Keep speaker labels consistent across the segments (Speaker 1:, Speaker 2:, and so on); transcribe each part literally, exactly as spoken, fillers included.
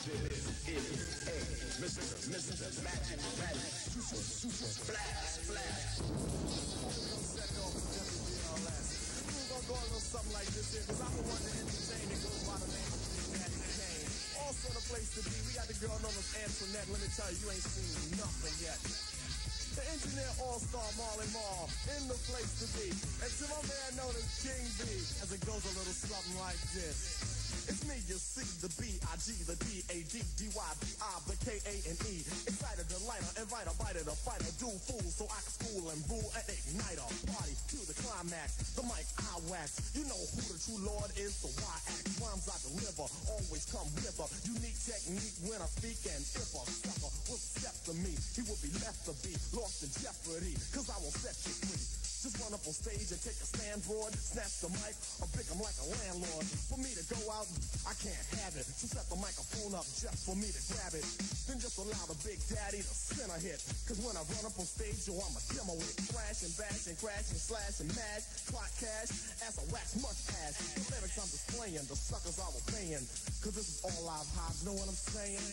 Speaker 1: This is a Mister Mister Magic Magic Super Super Blast Blast. Set off with W B L S. We're gonna go a little something like this here, cause I'm the one to entertain that goes by the name of Big Daddy Kane. Also the place to be, we got the girl known as Antoinette. Let me tell you, you ain't seen nothing yet. The engineer all-star Marley Marl in the place to be. And to my man known as King B, as it goes a little something like this. It's me, you see, the B I G, the D A D, D Y B I, the K A N E. Excited, delighter, invite a biter, the fighter, do fool, so I can school and boo and ignite a party to the climax. The mic I wax, you know who the true Lord is, so why act? Rhymes I deliver, always come with a unique technique when I speak, and if a sucker will step to me, he will be left to be lost in jeopardy, cause I won't set you free. Just run up on stage and take a stand broad, snatch the mic, or pick 'em like a landlord. For me to go out, I can't have it, so set the microphone up just for me to grab it. Then just allow the Big Daddy to spin a hit, cause when I run up on stage, yo, I'm a demo it. Crash and bash and crash and slash and mash, clock cash, as I wax much ass. The lyrics I'm displaying, the suckers I was paying, cause this is all live hops, know what I'm saying?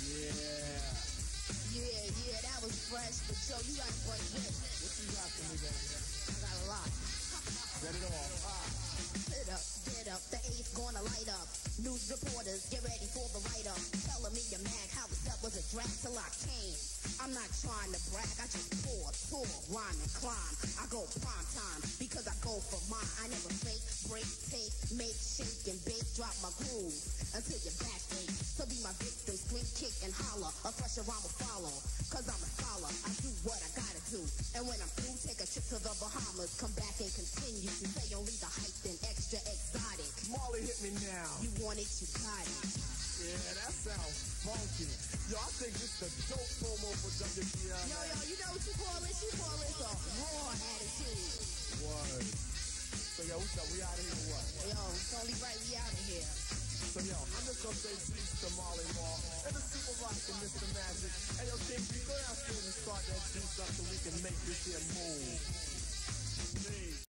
Speaker 1: Yeah.
Speaker 2: Yeah, yeah, that was fresh, but yo, you got to break this.
Speaker 1: What you got for me, baby?
Speaker 2: I got a lot.
Speaker 1: Set it off. Ah.
Speaker 2: Sit up, get up, the eight's gonna light up. News reporters, get ready for the write-up. Telling me your mag, how it's up was a drag till I came. I'm not trying to brag, I just pour, tour, rhyme and climb. I go prime time, because I go for mine. I never fake, break, take, make, shake, and bake. Drop my groove, until your back ache. So be my victim, scream, kick, and holler. A fresher rhyme will follow, cause I'm a scholar. I do what I gotta do, and when I'm through, take a trip to the Bahamas. Come back and continue to say only the hype, then extra exotic.
Speaker 1: Marley, hit me now.
Speaker 2: You want it, you got it.
Speaker 1: Yeah, that sounds funky. Yo, I think this is the dope promo for W B L.
Speaker 2: Yo, yo, you know what you call this? You call this a raw attitude.
Speaker 1: Word. So, yo, what's up? We out of here or what?
Speaker 2: Yo, it's only right we out of here.
Speaker 1: So, yo, I'm just gonna say peace to Marley Marl and the Super Rock and Mister Magic. Hey, yo, King B, go downstairs and start that juice up so we can make this here move. Please.